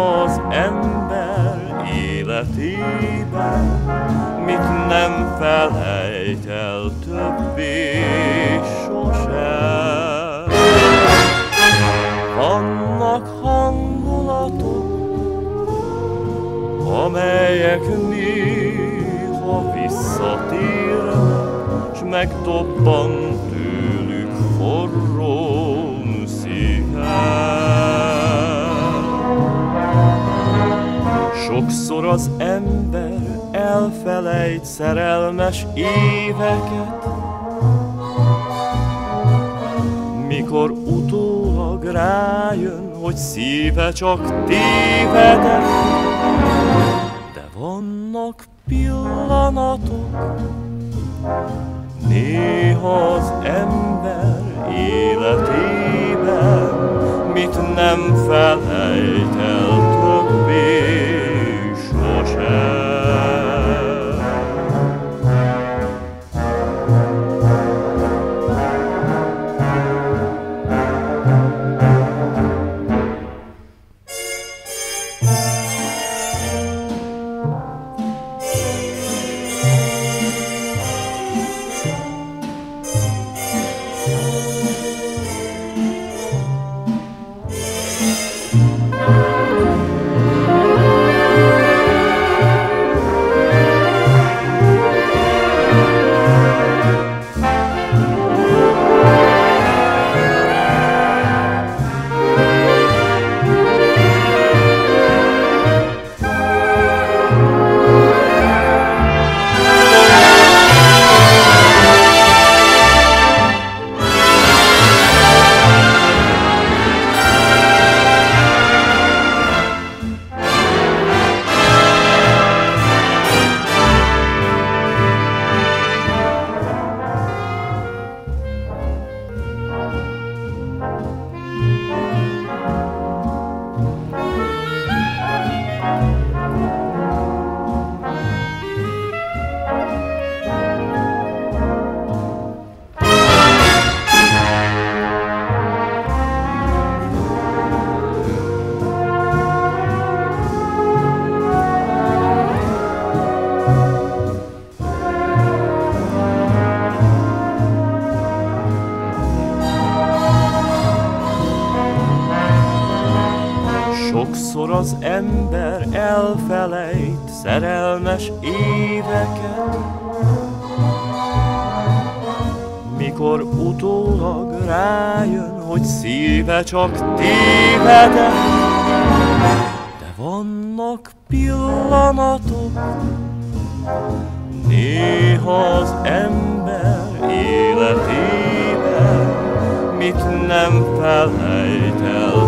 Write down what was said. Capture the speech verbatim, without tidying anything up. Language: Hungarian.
Néha az ember életében mit nem felejt el többé sosem. Vannak hangulatok, amelyek néha visszatérnek, s megdobban tőlük forró szívem. Sokszor az ember elfelejt szerelmes éveket, mikor utólag rájön, hogy szíve csak tévedett. De vannak pillanatok, néha az ember életében mit nem felejt el többé sosem. Sokszor az ember elfelejt szerelmes éveket, mikor utólag rájön, hogy szíve csak tévedett. De vannak pillanatok, néha az ember életében mit nem felejt el